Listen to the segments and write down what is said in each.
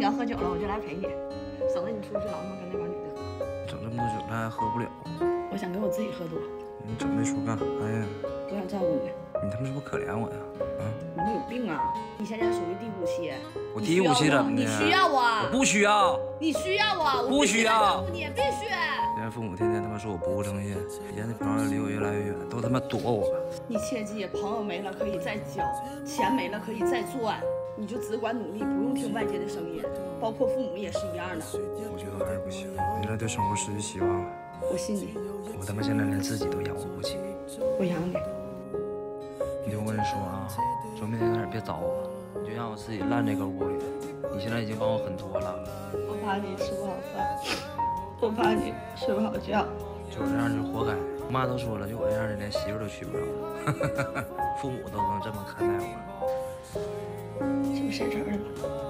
你要喝酒了，我就来陪你，省得你出去老他妈跟那帮女的喝。 整这么多酒，他还喝不了。 我想给我自己喝多。 你整那出干啥呀？ 我想照顾你。 你他妈是不是可怜我呀？啊！ 你这有病啊！你现在属于第5期。 我第5期怎么的？ 你需要我？ 我不需要。 你需要我？ 不需要。 你必须。 现在父母天天他妈说我不务正业，以前的朋友离我越来越远，都他妈躲我。 你切记，朋友没了可以再交，钱没了可以再赚，你就只管努力，不用听外界的声音，包括父母也是一样的。 我觉得我还是不行，我现在对生活失去希望了。 我信你。 我他妈现在连自己都养活不起。 我养你。 你听我跟你说啊，从明天开始别找我，你就让我自己烂这个窝里。你现在已经帮我很多了。 我怕你吃不好饭，我怕你睡不好觉。 就我这样就活该。我妈都说了，就我这样的连媳妇都娶不着，父母都能这么看待我。 这不现成的吗？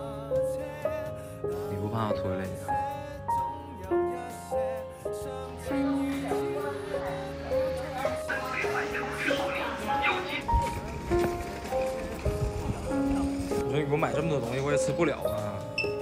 你不怕我拖累你啊？我说你给我买这么多东西，我也吃不了啊。